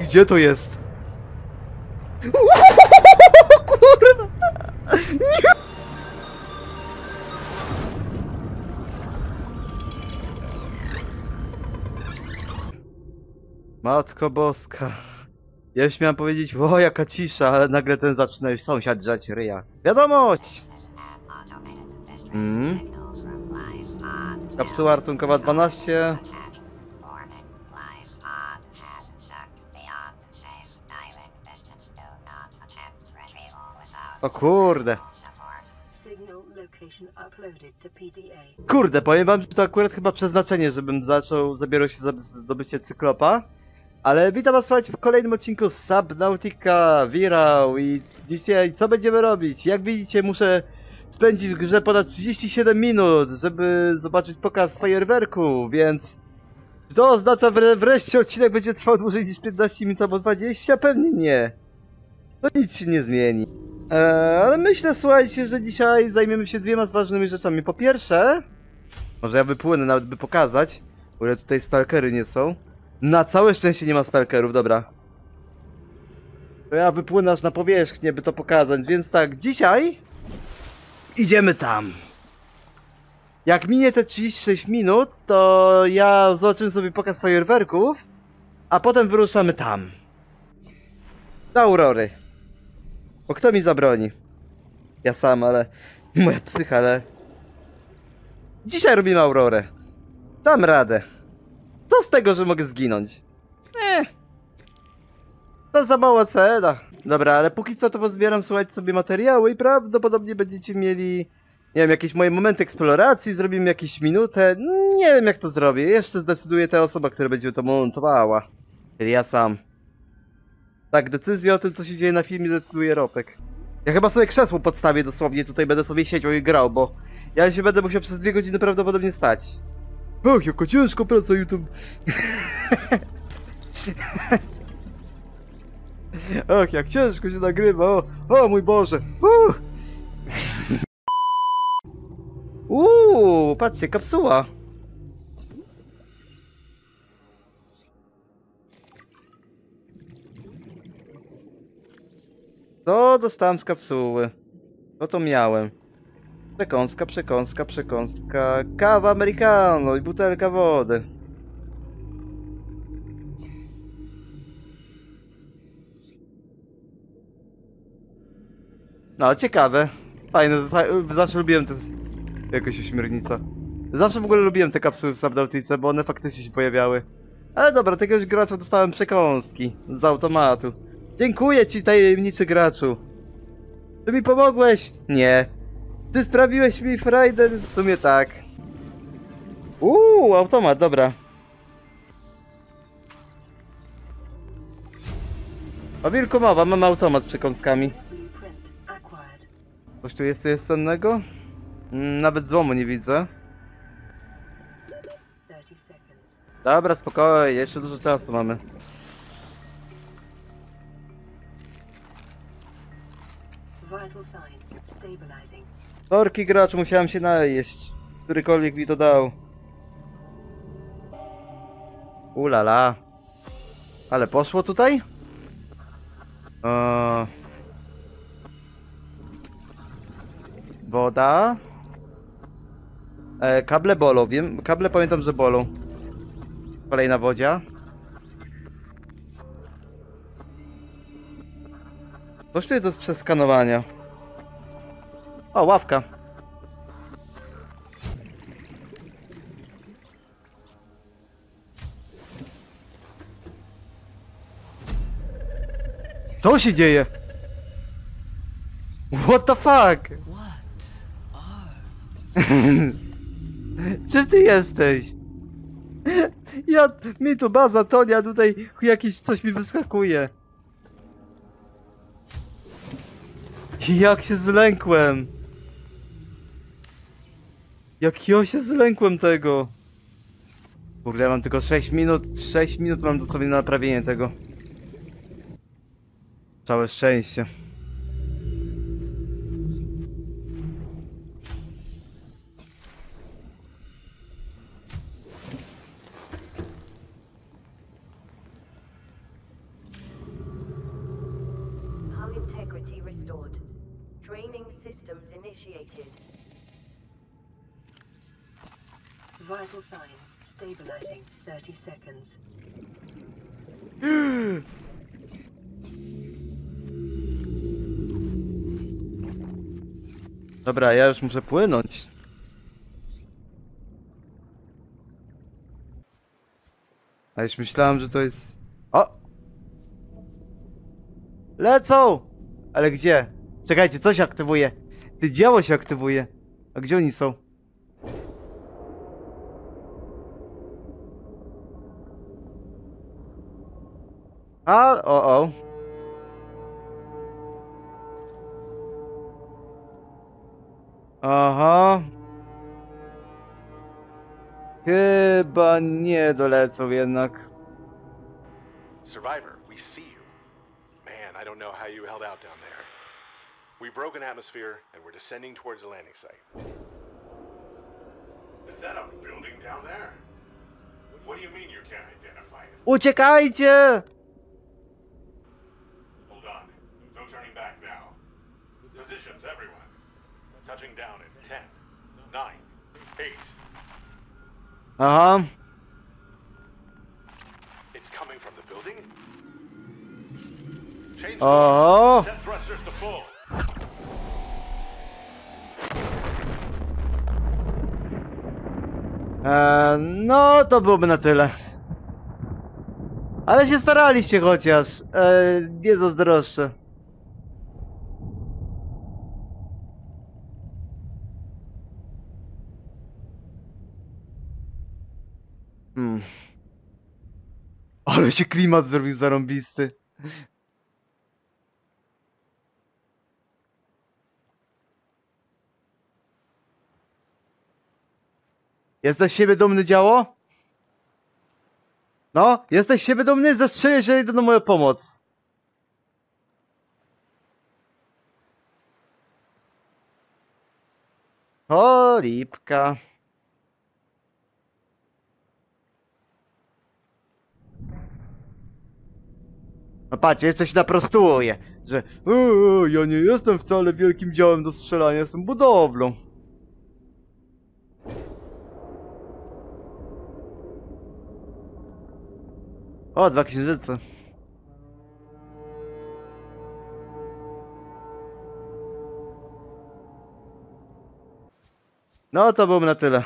Gdzie to jest? Kurwa! Nie! Matko boska. Ja już miałem powiedzieć, o jaka cisza, ale nagle ten zaczyna już sąsiad drzeć ryja. Wiadomość! Kapsuła ratunkowa 12. O kurde. Kurde, powiem wam, że to akurat chyba przeznaczenie, żebym zabierał się za zdobycie Cyklopa. Ale witam was, słuchajcie, w kolejnym odcinku Subnautica Virau i dzisiaj co będziemy robić? Jak widzicie, muszę spędzić w grze ponad 37 minut, żeby zobaczyć pokaz fajerwerku, więc to oznacza, że wreszcie odcinek będzie trwał dłużej niż 15 minut albo 20? Pewnie nie. To nic się nie zmieni. Ale myślę, słuchajcie, że dzisiaj zajmiemy się dwiema ważnymi rzeczami. Po pierwsze, może ja wypłynę nawet, by pokazać, bo ile tutaj stalkery nie są. Na całe szczęście nie ma stalkerów, dobra. To ja wypłynę aż na powierzchnię, by to pokazać, więc tak, dzisiaj idziemy tam. Jak minie te 36 minut, to ja zobaczymy sobie pokaz fajerwerków, a potem wyruszamy tam. Do Aurory. Bo kto mi zabroni? Ja sam, ale... moja psycha, ale... Dzisiaj robimy Aurorę. Dam radę. Co z tego, że mogę zginąć? To za mała cena. Dobra, ale póki co to pozbieram, słuchajcie, sobie materiały i prawdopodobnie będziecie mieli... nie wiem, jakieś moje momenty eksploracji, zrobimy jakieś minutę. Nie wiem, jak to zrobię. Jeszcze zdecyduje ta osoba, która będzie to montowała. Czyli ja sam. Tak, decyzję o tym, co się dzieje na filmie, decyduje Ropek. Ja chyba sobie krzesło podstawię dosłownie, tutaj będę sobie siedział i grał, bo ja się będę musiał przez 2 godziny prawdopodobnie stać. Och, jaka ciężka praca YouTube. Och, jak ciężko się nagrywa, o mój Boże. Patrzcie, kapsuła. To dostałem z kapsuły. No to miałem. Przekąska. Kawa americano i butelka wody. No, ciekawe. Fajne, zawsze lubiłem te... jakoś ośmiornica. Zawsze w ogóle lubiłem te kapsuły w Subnautice, bo one faktycznie się pojawiały. Ale dobra, takiegoś gracza dostałem przekąski z automatu. Dziękuję ci, tajemniczy graczu. Ty mi pomogłeś? Nie. Ty sprawiłeś mi frajdę? W sumie tak. Automat, dobra. O wilku mowa, mam automat z przekąskami. Coś tu jest cennego? Nawet złomu nie widzę. Dobra, spokojnie, jeszcze dużo czasu mamy. Sorki gracz, musiałem się najeść. Którykolwiek mi to dał. Ulala. Ale poszło tutaj? Woda. Kable bolą, wiem. Kable pamiętam, że bolą. Kolejna wodzia. Coś tu jest do przeskanowania. O, ławka. Co się dzieje? What the fuck? Czym ty jesteś? Mi tu baza tonia, tutaj jakiś coś mi wyskakuje. Jak się zlękłem. Jak ja się zlękłem tego. Kurde, ja mam tylko 6 minut. 6 minut mam do sobie na naprawienie tego. Całe szczęście. Stability restored. Draining systems initiated. Vital signs stabilizing. 30 seconds. Dobra, ja już muszę płynąć. A już myślałem, że to jest... O! Lecą! Ale gdzie? Czekajcie, co się aktywuje? Ty, działo się aktywuje. A gdzie oni są? A, o. Aha. Chyba nie dolecą jednak. Survivor, we see you. Man, I don't know how you held out down there. We broke an atmosphere and we're descending towards the landing site. Is that a building down there? What do you mean you can't identify it? Uciekajcie! Hold on. No turning back now. Positions, everyone. Touching down in 10, 9, 8. Aha. It's coming from the building? Change Oh. Set thrusters to full. No, to byłoby na tyle. Ale się staraliście chociaż. Nie zazdroszczę. Ale się klimat zrobił zarąbisty. Jesteś z siebie dumny, działo? No, jesteś z siebie dumny? Zastrzelę, że idę na moją pomoc. O, lipka. No patrz, jeszcze się naprostuję, że ja nie jestem wcale wielkim działem do strzelania, jestem budowlą. O, 2 księżyce. No to byłoby na tyle.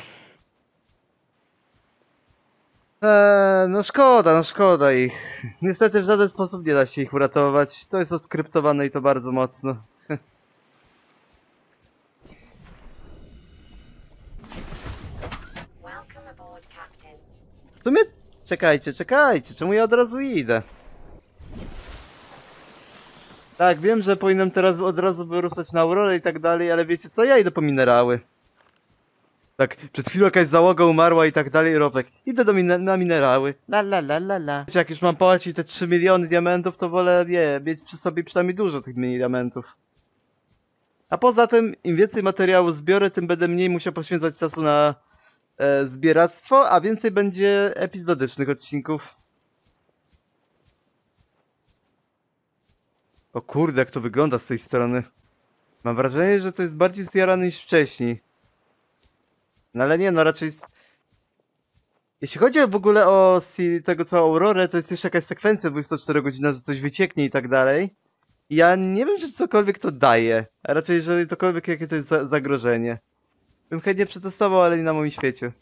No szkoda ich. Niestety w żaden sposób nie da się ich uratować. To jest oskryptowane i to bardzo mocno. W sumie... Czekajcie, czemu ja od razu idę? Tak, wiem, że powinienem teraz od razu wyruszać na Aurorę i tak dalej, ale wiecie co, ja idę po minerały. Tak, przed chwilą jakaś załoga umarła i tak dalej, Robek. Idę na minerały. La. Jak już mam płacić te 3 miliony diamentów, to wolę, mieć przy sobie przynajmniej dużo tych mini diamentów. A poza tym, im więcej materiału zbiorę, tym będę mniej musiał poświęcać czasu na zbieractwo, a więcej będzie epizodycznych odcinków. O kurde, jak to wygląda z tej strony. Mam wrażenie, że to jest bardziej zjarane niż wcześniej. No ale nie, no raczej... Jeśli chodzi w ogóle o tego co Aurorę, to jest jeszcze jakaś sekwencja 24 godzina, że coś wycieknie i tak dalej. I ja nie wiem, czy cokolwiek to daje. A raczej, jeżeli cokolwiek, jakie to jest zagrożenie. Bym chętnie przetestował, ale nie na moim świecie.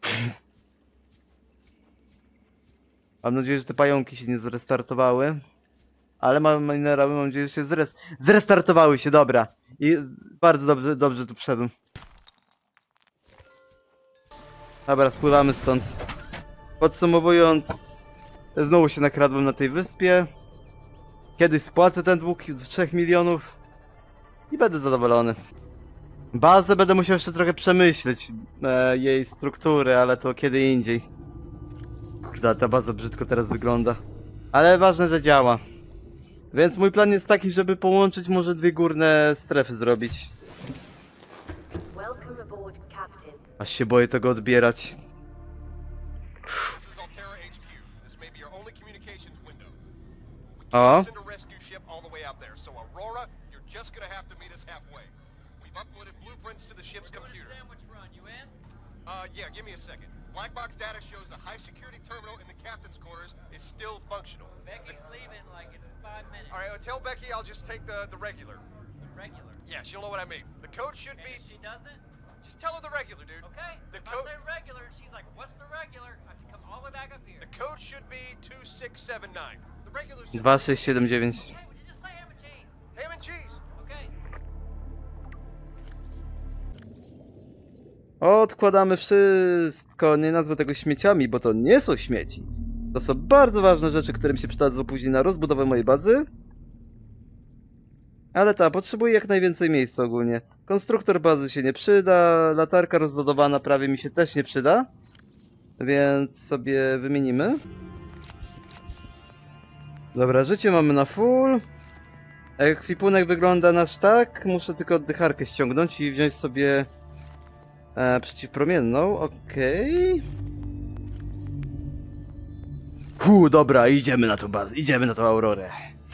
Mam nadzieję, że te pająki się nie zrestartowały. Ale mam minerały, mam nadzieję, że się zrestartowały się, dobra. I bardzo dobrze tu wszedłem. Dobra, spływamy stąd. Podsumowując, znowu się nakradłem na tej wyspie. Kiedyś spłacę ten dług 3 milionów i będę zadowolony. Bazę będę musiał jeszcze trochę przemyśleć, jej struktury, ale to kiedy indziej. Kurde, ta baza brzydko teraz wygląda. Ale ważne, że działa. Więc mój plan jest taki, żeby połączyć może 2 górne strefy zrobić. Aż się boję tego odbierać. O. just gonna have to meet us halfway. We've uploaded blueprints to the ship's computer. Sandwich run, you in? Yeah, give me a second. Black box data shows the high security terminal in the captain's quarters is still functional. Becky's leaving like in 5 minutes. All right, tell Becky I'll just take the regular. The regular. Yeah, she'll know what I mean. The code should And be... if she doesn't, Just tell her the regular, dude. okay. The If code... I say regular, she's like, what's the regular? I have to come all the way back up here. The code should be 2679. The regular's just... 2679. Okay, would you just say ham and cheese? Ham and cheese. Okay. Odkładamy wszystko. Nie nazwę tego śmieciami, bo to nie są śmieci. To są bardzo ważne rzeczy, które mi się przydadzą później na rozbudowę mojej bazy. Ale ta, potrzebuję jak najwięcej miejsca ogólnie. Konstruktor bazy się nie przyda, latarka rozładowana prawie mi się też nie przyda. Więc sobie wymienimy. Dobra, życie mamy na full. Ekwipunek wygląda nasz tak. Muszę tylko oddycharkę ściągnąć i wziąć sobie przeciwpromienną. Okej. Dobra, idziemy na tą bazę, idziemy na tą Aurorę.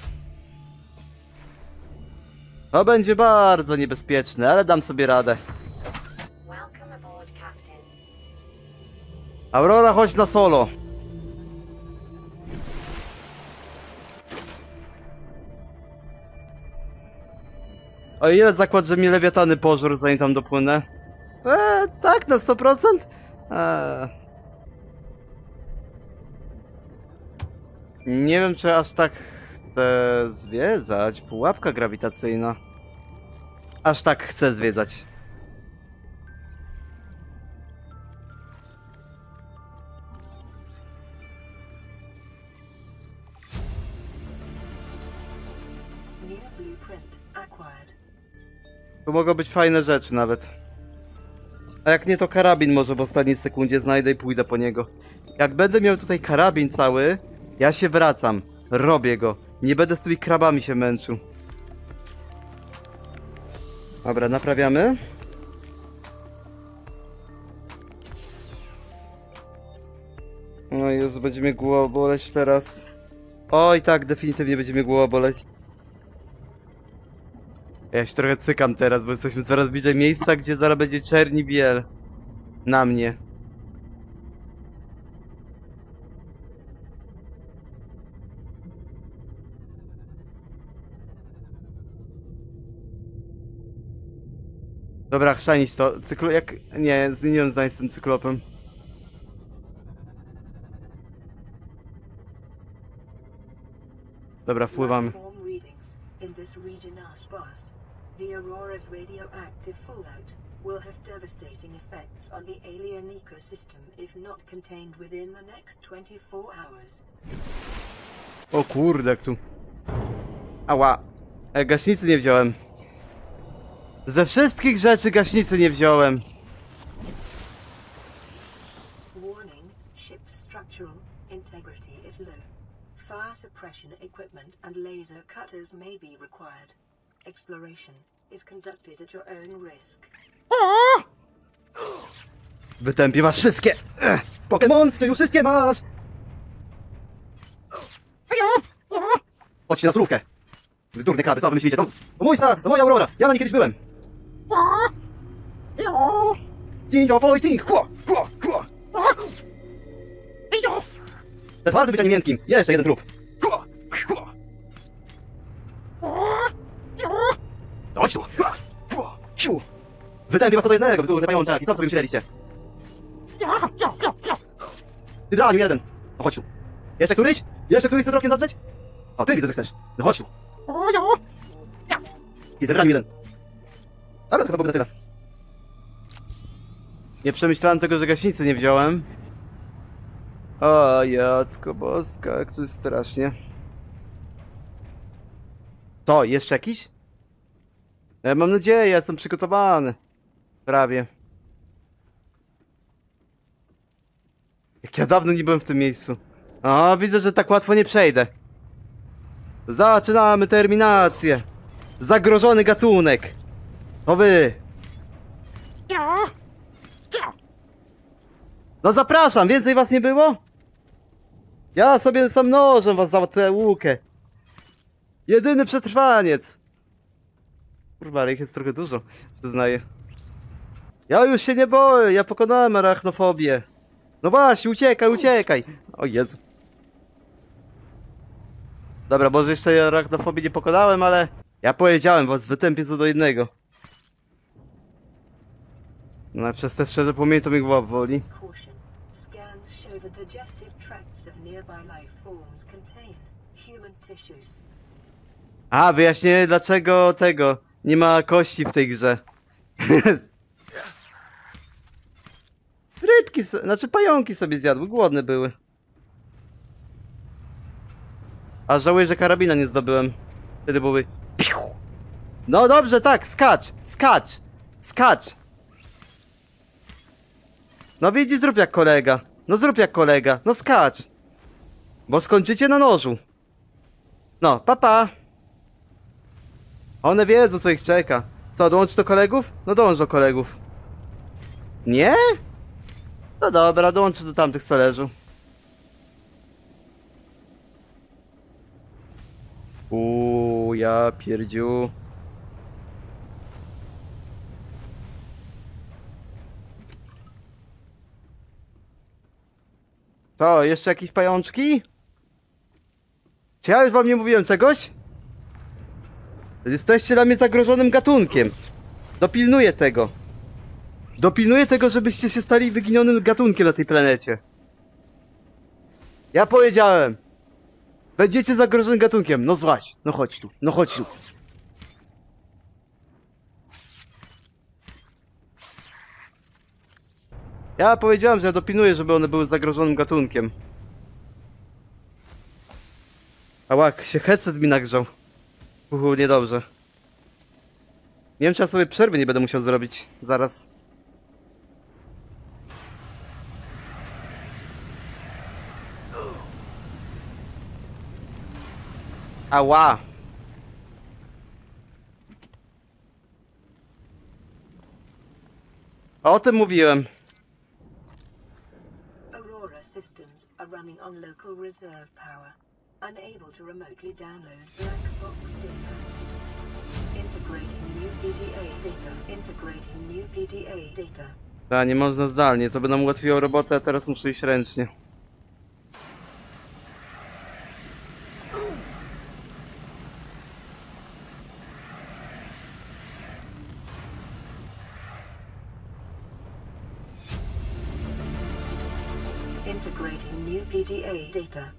To będzie bardzo niebezpieczne, ale dam sobie radę. Welcome aboard, Captain. Aurora, chodź na solo. O ile zakład, że mnie lewiatany pożarł, zanim tam dopłynę? Tak, na 100%? Nie wiem, czy aż tak chcę zwiedzać. Pułapka grawitacyjna. Aż tak chcę zwiedzać. New blueprint acquired. Tu mogą być fajne rzeczy nawet. A jak nie, to karabin może w ostatniej sekundzie znajdę i pójdę po niego. Jak będę miał tutaj karabin cały, ja się wracam. Robię go. Nie będę z tymi krabami się męczył. Dobra, naprawiamy. No Jezu, będzie mnie głowa boleć teraz. Oj tak, definitywnie będzie mnie głowa boleć. Ja się trochę cykam teraz, bo jesteśmy coraz bliżej miejsca, gdzie zaraz będzie czerni biel. Na mnie. Dobra, chrzanić to. Jak... Nie, zmieniłem zdanie z tym cyklopem. Dobra, wpływamy. Landform readings in this region are sparse. The Aurora's radioactive fallout will have devastating effects on the alien ecosystem if not contained within the next 24 hours. O kurde, jak tu. Ała. Gaśnicy nie wziąłem. Ze wszystkich rzeczy gaśnicy nie wziąłem. Warning, ship's structural integrity is low. Fire suppression equipment and laser cutters may be required. Exploration is conducted at your own risk. Wytępię was wszystkie! Pokémon, ty już wszystkie masz! Chodźcie na surówkę! Wy durne kraby, co wy myślicie? To mój star, to moja Aurora! Ja na niej kiedyś byłem! Jinjo fighting! Te twardy być, a nie miętkim! Jeszcze jeden trup! Chodź tu! Wytępię was co do jednego, wy durne pajączaki, co sobie myśleliście? Ty draniu jeden! No chodź tu! Jeszcze któryś? Jeszcze któryś chce wzrokiem zadrzeć? O, ty widzę, że chcesz! No chodź tu! Ty draniu jeden! Ale to chyba byłoby na tyle. Nie przemyślałem tego, że gaśnicy nie wziąłem. O, Jatko Boska, jak tu jest strasznie. To, jeszcze jakiś? Mam nadzieję, jestem przygotowany. Prawie. Jak ja dawno nie byłem w tym miejscu. O, widzę, że tak łatwo nie przejdę. Zaczynamy terminację. Zagrożony gatunek. To wy. No zapraszam, więcej was nie było? Ja sobie sam nożem was za tę łukę. Jedyny przetrwaniec. Kurwa, ale ich jest trochę dużo, przyznaję. Ja już się nie boję, ja pokonałem arachnofobię. No właśnie, uciekaj, uciekaj! O Jezu. Dobra, może jeszcze arachnofobii nie pokonałem, ale... Ja powiedziałem, was wytępię co do jednego. No przez te szczerze płomienie to mi głowa boli. Caution. Scans show the digestive tracts of nearby life forms contain human tissues. A, wyjaśnienie dlaczego tego nie ma kości w tej grze. Rybki, znaczy pająki sobie zjadły, głodne były. A żałuję, że karabina nie zdobyłem. Wtedy były... Piu! No dobrze, tak, skacz! Skacz! Skacz! No widzi, zrób jak kolega. No zrób jak kolega, no skacz! Bo skończycie na nożu. No, papa! One wiedzą, co ich czeka. Co, dołącz do kolegów? No dołącz do kolegów. Nie? No dobra, dołączę do tamtych, co leżą. Ja pierdziu. To, jeszcze jakieś pajączki? Czy ja już wam nie mówiłem czegoś? Jesteście dla mnie zagrożonym gatunkiem. Dopilnuję tego. Dopilnuję tego, żebyście się stali wyginionym gatunkiem na tej planecie. Ja powiedziałem. Będziecie zagrożonym gatunkiem. No złaź. No chodź tu. No chodź tu. Ja powiedziałem, że ja dopilnuję, żeby one były zagrożonym gatunkiem. Ałak, się headset mi nagrzał. Niedobrze. Nie wiem, czy ja sobie przerwy nie będę musiał zrobić. Zaraz. Ała! O tym mówiłem. Aurora systems are running on local reserve power, unable to remotely download black box data. Integrating new PDA data. Integrating new PDA data. A, nie można zdalnie, to by nam ułatwiło robotę, a teraz muszę iść ręcznie. Integrating new PDA data.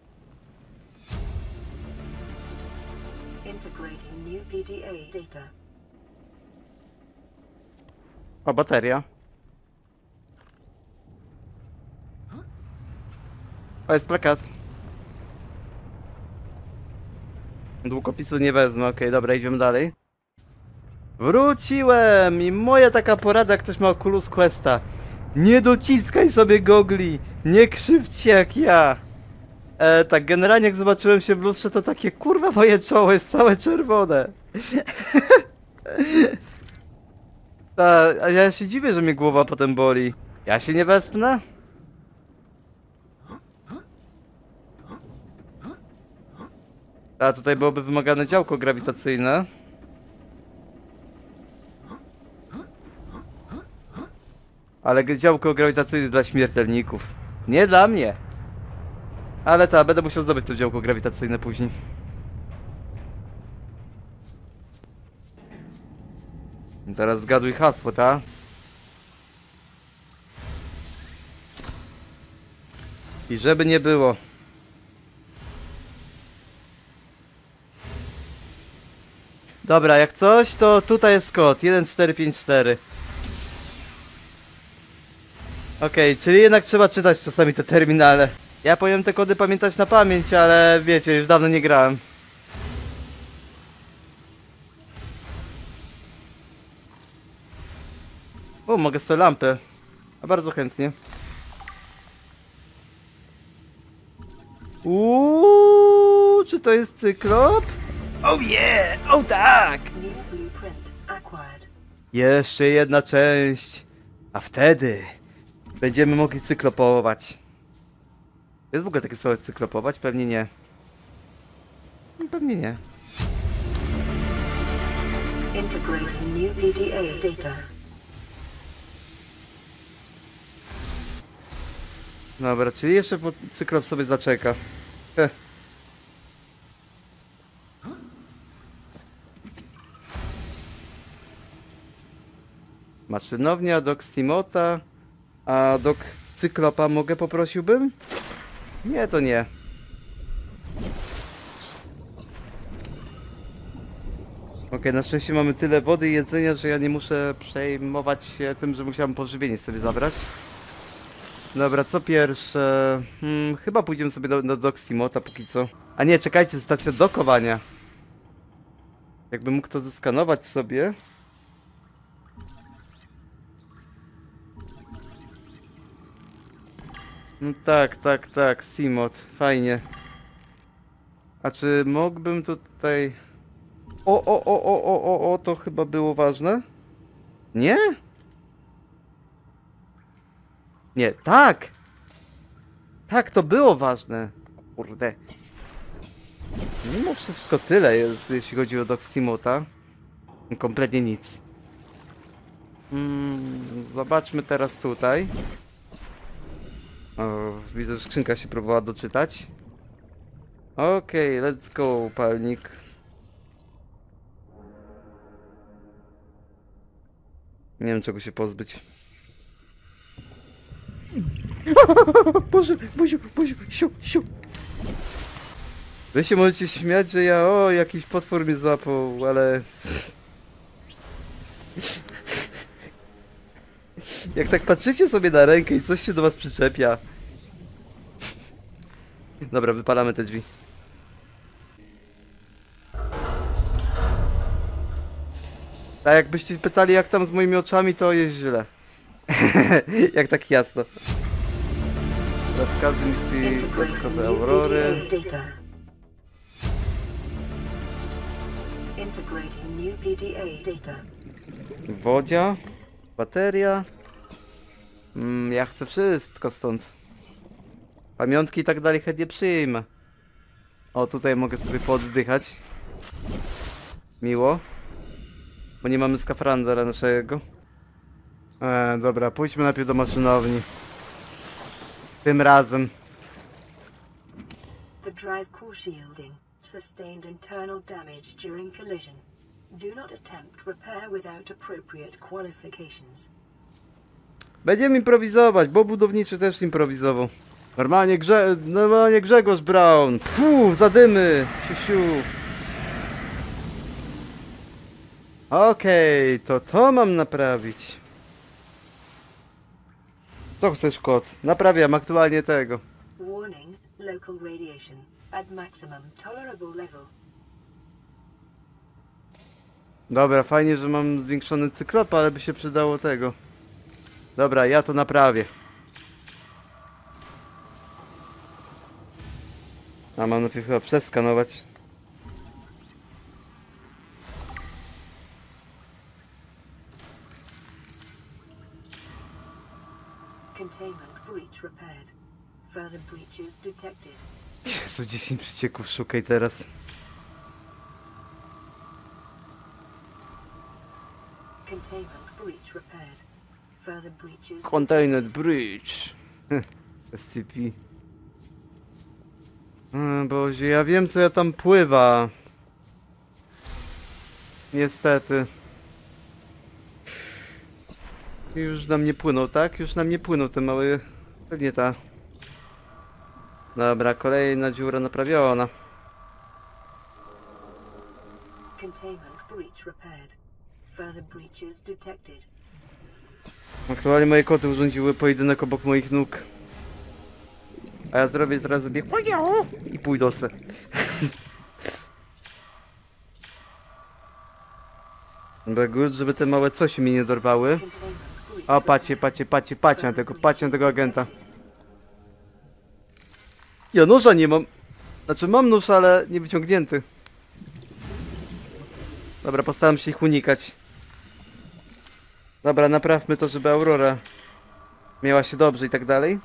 Integrating new PDA data. O, bateria. O, jest plakat. Długopisu nie wezmę, okej, dobra, idziemy dalej. Wróciłem! I moja taka porada, jak ktoś ma Oculus Questa. Nie dociskaj sobie gogli! Nie krzywdź się jak ja! Tak, generalnie jak zobaczyłem się w lustrze, to takie kurwa moje czoło jest całe czerwone. A ja się dziwię, że mnie głowa potem boli. Ja się nie wespnę? A tutaj byłoby wymagane działko grawitacyjne. Ale działko grawitacyjne dla śmiertelników. Nie dla mnie. Ale tak, będę musiał zdobyć to działko grawitacyjne później. Teraz zgaduj hasło, ta? I żeby nie było. Dobra, jak coś, to tutaj jest kod 1454. Okej, czyli jednak trzeba czytać czasami te terminale. Ja powinien te kody pamiętać na pamięć, ale wiecie, już dawno nie grałem. O, mogę sobie lampę. A bardzo chętnie. Czy to jest cyklop? Oh yeah! Oh tak! New blueprint acquired. Jeszcze jedna część. A wtedy będziemy mogli cyklopować. Jest w ogóle takie słowo cyklopować? Pewnie nie. Pewnie nie. Integrating new PDA data. Dobra, czyli jeszcze Cyklop sobie zaczeka. Heh. Maszynownia, dok Simota, a dok Cyklopa mogę poprosiłbym? Nie, to nie. Okej, na szczęście mamy tyle wody i jedzenia, że ja nie muszę przejmować się tym, że musiałem pożywienie sobie zabrać. Dobra, co pierwsze? Chyba pójdziemy sobie do dok Simota póki co. A nie, czekajcie, stacja dokowania. Jakbym mógł to zeskanować sobie. No tak, Simot, fajnie. A czy mógłbym tutaj... O, to chyba było ważne? Nie? Nie, tak! Tak, to było ważne. Kurde. Mimo wszystko tyle jest, jeśli chodzi o dok Simota. Kompletnie nic. Zobaczmy teraz tutaj. O, widzę, że skrzynka się próbowała doczytać. Okej, let's go, palnik. Nie wiem, czego się pozbyć. Boże, Buziu, siu. Wy się możecie śmiać, że jakiś potwór mnie złapał, ale... Jak tak patrzycie sobie na rękę i coś się do was przyczepia. Dobra, wypalamy te drzwi. A jakbyście pytali, jak tam z moimi oczami, to jest źle. Jak tak jasno. Rozkazy misji dodatkowe Aurory. Wodzia. Bateria. Ja chcę wszystko stąd. Pamiątki i tak dalej chętnie przyjmę. O, tutaj mogę sobie pooddychać. Miło. Bo nie mamy skafandra naszego. Dobra, pójdźmy najpierw do maszynowni. Tym razem. The drive core shielding sustained internal damage during collision. Do not attempt repair without appropriate qualifications. Będziemy improwizować, bo budowniczy też improwizował. Normalnie Grzegorz Brown. Zadymy. Siu. Okej, to mam naprawić. Co chcesz, kot? Naprawiam aktualnie tego. Warning, local radiation at maximum tolerable level. Dobra, fajnie, że mam zwiększony Cyklopa, ale by się przydało tego. Dobra, ja to naprawię. A mam najpierw chyba przeskanować. Containment breach repaired. Further breaches detected. Jezu, 10 przecieków szukaj teraz. Containment breach repaired. Further breaches. Containment breach. SCP. Boże, ja wiem, co ja tam pływa. Niestety. Już nam nie płyną, tak? Już nam nie płyną te małe... Pewnie ta. Dobra, kolejna dziura naprawiona. Containment breach repaired. Further breaches detected. Aktualnie moje koty urządziły pojedynek obok moich nóg. A ja zrobię teraz bieg i pójdę se. Good, żeby te małe coś mi nie dorwały. O, patrzcie na tego agenta. Ja noża nie mam. Znaczy mam nóż, ale nie wyciągnięty. Dobra, postaram się ich unikać. Dobra, naprawmy to, żeby Aurora miała się dobrze i tak dalej.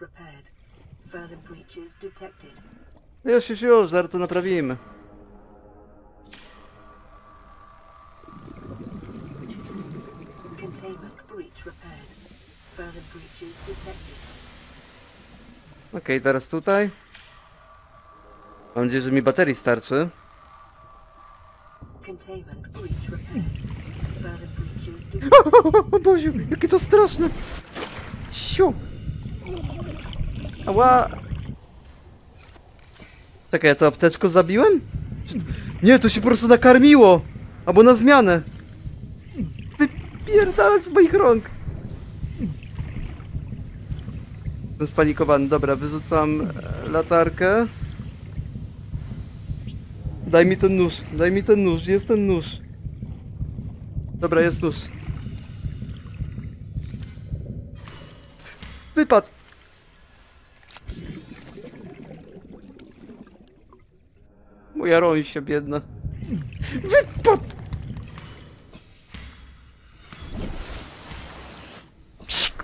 Już, zaraz to naprawimy. Containment breach repaired. Further breaches detected. Okej, teraz tutaj. Mam nadzieję, że mi baterii starczy. Containment breach repaired. Further breaches detected. O Boziu, jakie to straszne! Siu! Ała! Czekaj, ja to apteczko zabiłem? Nie, to się po prostu nakarmiło! Albo na zmianę! Wypierdalać z moich rąk! Jestem spanikowany. Dobra, wyrzucam latarkę. Daj mi ten nóż, daj mi ten nóż, gdzie jest ten nóż? Dobra, jest nóż. Wypadł! Moja rąsia biedna. Wypadł! Psik.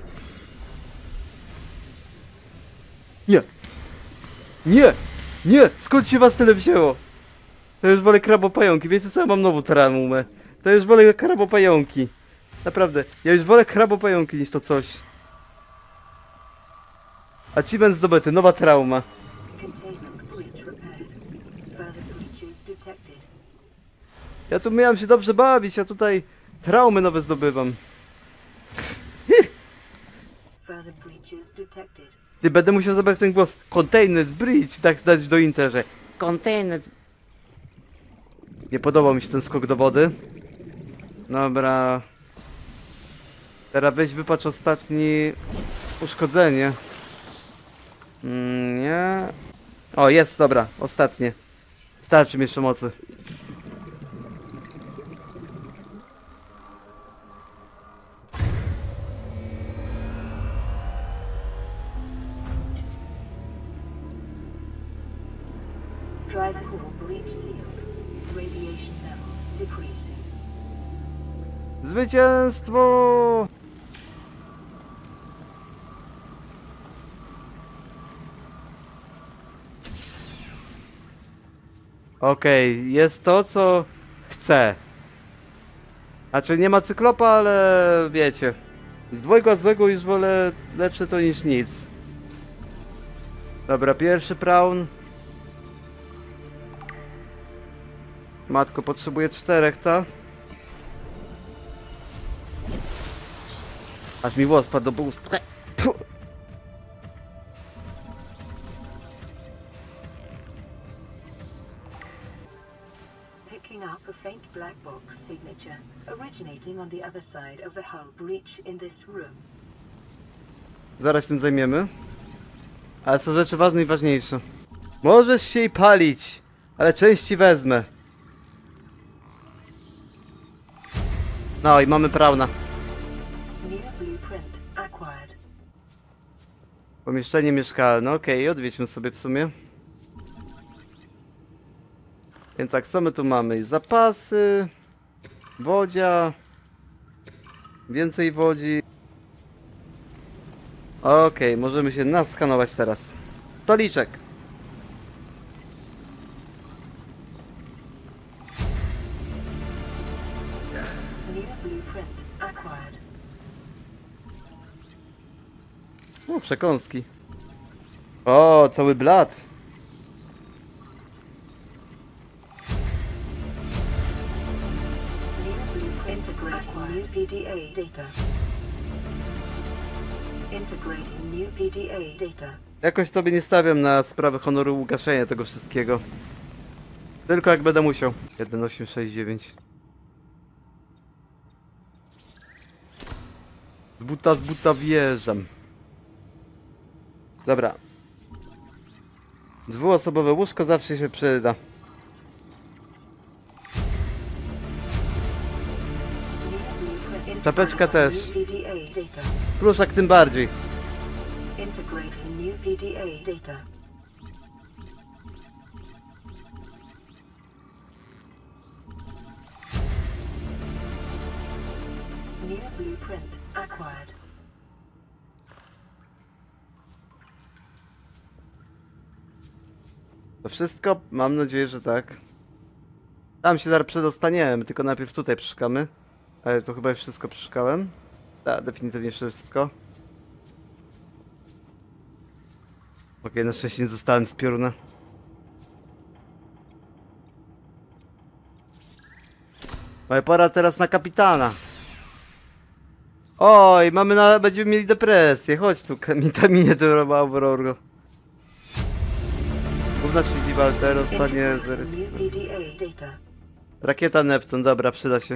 Nie! Nie! Nie! Skąd się was tyle wzięło? To już wolę krabopająki. Wiecie co? Ja mam nową traumę. To już wolę krabopająki. Naprawdę. Ja już wolę krabopająki niż to coś. Achievement zdobyty. Nowa trauma. Containment breach repaired. Further breaches detected. Ja tu miałem się dobrze bawić, a tutaj traumy nowe zdobywam. Further breaches detected. Ty będę musiał zabrać ten głos. Containment Bridge, tak dać do Interze. Containment. Nie podobał mi się ten skok do wody. Dobra. Teraz weź wypatrz ostatni uszkodzenie. Nie. O, jest, dobra, ostatnie. Starczy mi jeszcze mocy. Drive core breach sealed. Radiation levels decreasing. Zwycięstwo! Okej, jest to, co chcę. Znaczy, nie ma cyklopa, ale wiecie. Z dwojga złego już wolę lepsze to niż nic. Dobra, pierwszy prawn. Matko, potrzebuję 4, ta? Aż mi włos padł do ust. Puh. Picking up a faint black box signature originating on the other side of the hull breach in this room. Zaraz się tym zajmiemy. Ale są rzeczy ważne i ważniejsze. Możesz się i palić, ale części wezmę. No i mamy prawna. New blueprint acquired. Pomieszczenie mieszkalne, okej, odwiedźmy sobie w sumie. Więc tak, co my tu mamy? Zapasy, wodzia, więcej wodzi. Okej, możemy się naskanować teraz. Stoliczek. New blueprint acquired. O, przekąski. O, cały blat. New blueprint integrating new PDA data. Integrating new PDA data. Jakoś sobie nie stawiam na sprawę honoru ugaszenia tego wszystkiego. Tylko jak będę musiał. 1869. Z buta wjeżdżam. Dobra. Dwuosobowe łóżko zawsze się przyda. Czapeczka też. PDA data. Pluszak tym bardziej. Integrating new PDA data. New blueprint acquired. To wszystko? Mam nadzieję, że tak. Tam się zaraz przedostaniemy, tylko najpierw tutaj przeszukamy. Ale to chyba już wszystko przeszukałem. Tak, definitywnie wszystko. Okej, na szczęście nie zostałem z pioruna. Ale pora teraz na kapitana. Oj, będziemy mieli depresję. Chodź tu, Mitaminie to roba Aurorgo. Główna siedziba Altero stanie zarys. Rakieta Neptun, dobra, przyda się.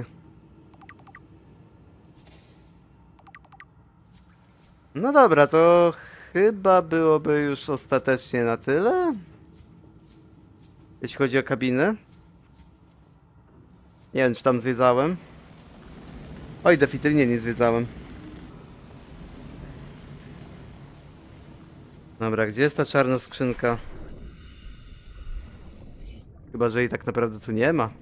No dobra, to chyba byłoby już ostatecznie na tyle. Jeśli chodzi o kabinę. Nie wiem, czy tam zwiedzałem. Oj, definitywnie nie zwiedzałem. Dobra, gdzie jest ta czarna skrzynka? Chyba, że jej tak naprawdę tu nie ma.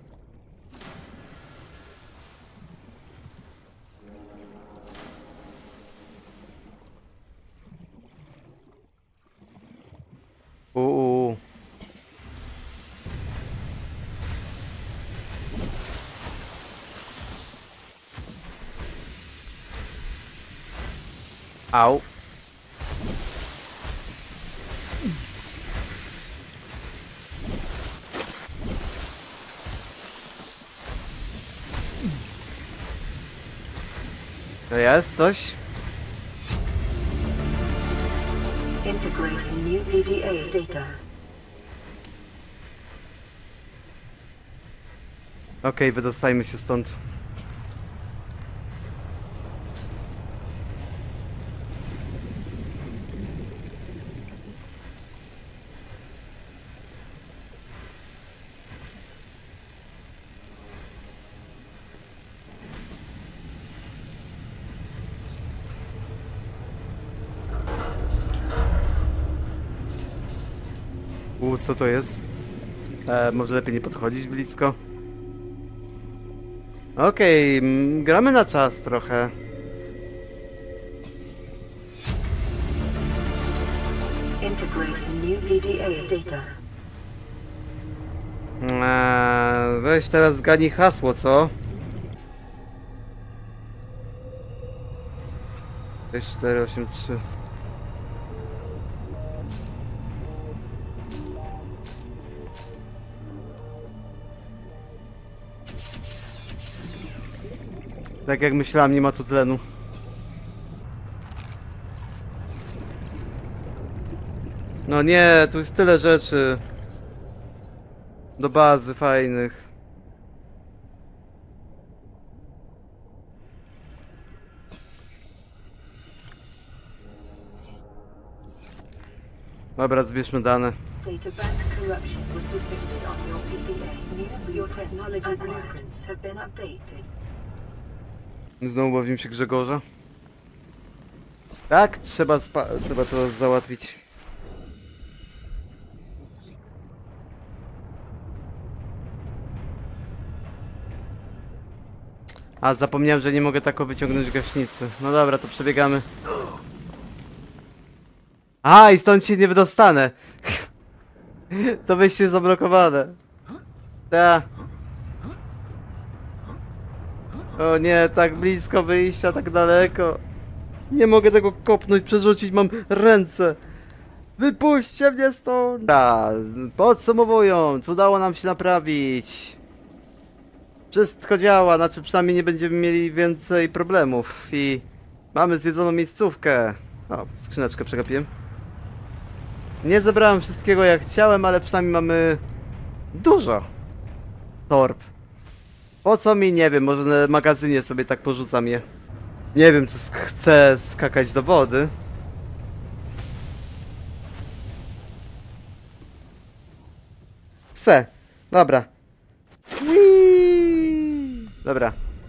Au. To jest coś? Integrating new PDA data. Okej, wydostajmy się stąd. Co to jest? Może lepiej nie podchodzić blisko? Okej, gramy na czas trochę. Integrating new PDA data. Weź teraz zgadnij hasło, co? 6483. Tak jak myślałem, nie ma tu tlenu. No nie, tu jest tyle rzeczy. Do bazy fajnych. Dobra, zbierzmy dane. Data bank corruption was detected on your PDA. Your technology blueprints have been updated. Znowu bawimy się Grzegorza. Tak, trzeba to załatwić. A, zapomniałem, że nie mogę tak wyciągnąć gaśnicy. No dobra, to przebiegamy. A, i stąd się nie wydostanę. To wejście jest zablokowane. Ta. O nie, tak blisko wyjścia, tak daleko. Nie mogę tego kopnąć, przerzucić, mam ręce. Wypuśćcie mnie stąd. Podsumowując, udało nam się naprawić. Wszystko działa, znaczy przynajmniej nie będziemy mieli więcej problemów. I mamy zwiedzoną miejscówkę. O, skrzyneczkę przegapiłem. Nie zebrałem wszystkiego jak chciałem, ale przynajmniej mamy dużo torb. Po co mi? Nie wiem, może na magazynie sobie tak porzucam je. Nie wiem, czy chcę skakać do wody. Chcę. Dobra. Whee! Dobra.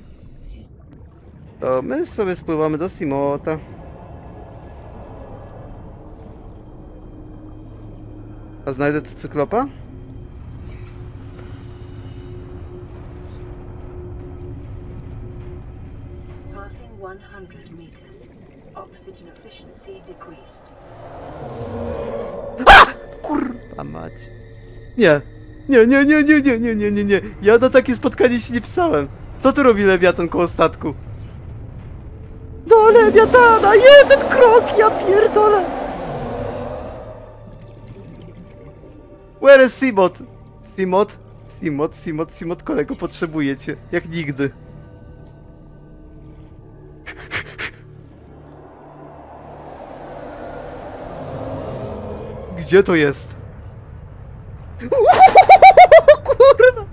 To my sobie spływamy do Simota. A znajdę tu cyklopa? Passing 100 meters. Oxygen efficiency decreased. Kurwa mać. Nie. Nie. Ja na takie spotkanie się nie pisałem. Co tu robi Lewiatan koło statku? Do Lewiatana! Jeden krok, ja pierdolę! Where is Simot? Simot, kolego, potrzebuję cię. Jak nigdy. Gdzie to jest? Kurwa!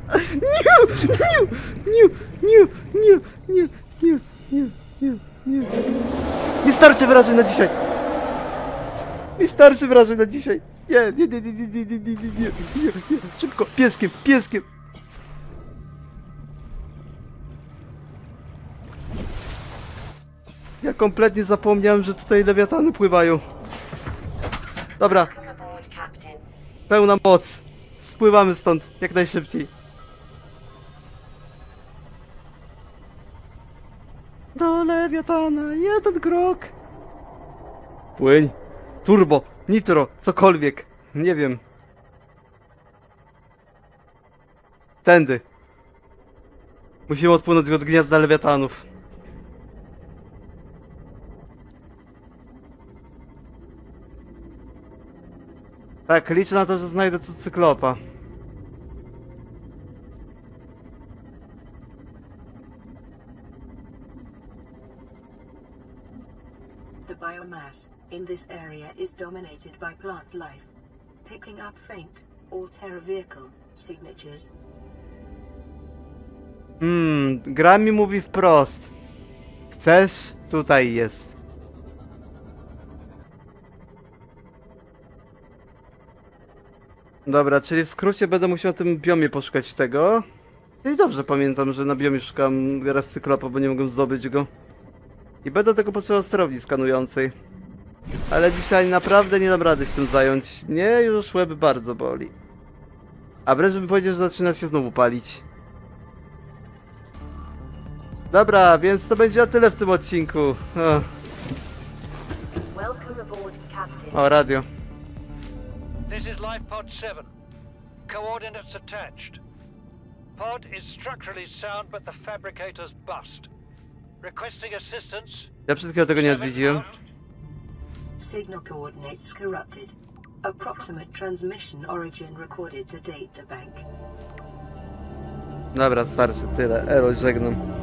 Nie. Nie starczy wrażeń na dzisiaj! Nie starczy wrażeń na dzisiaj! Nie. Szybko, pieskiem! Ja kompletnie zapomniałem, że tutaj lewiatany pływają. Dobra. Pełna moc. Spływamy stąd jak najszybciej. Do lewiatana, jeden krok. Płyń. Turbo, nitro, cokolwiek. Nie wiem. Tędy. Musimy odpłynąć od gniazda lewiatanów. Tak, liczę na to, że znajdę cyklopa. The biomass in this area is dominated by plant life, picking up faint Altera vehicle signatures. Gra mi mówi wprost. Chcesz? Tutaj jest. Dobra, czyli w skrócie będę musiał w tym biomie poszukać tego. I dobrze pamiętam, że na biomie szukam raz cyklopa, bo nie mogłem zdobyć go. I będę tego potrzebował sterowni skanującej. Ale dzisiaj naprawdę nie dam rady się tym zająć. Mnie już łeb bardzo boli. A wręcz bym powiedział, że zaczyna się znowu palić. Dobra, więc to będzie na tyle w tym odcinku. O, radio. This is Life Pod 7. Coordinates attached. Pod is structurally sound, but the fabricator's bust. Requesting assistance. Ja wszystkiego tego nie odwiedziłem. Signal coordinates corrupted. Approximate transmission origin recorded to data bank. Dobra, starczy, tyle. Elo, żegnam.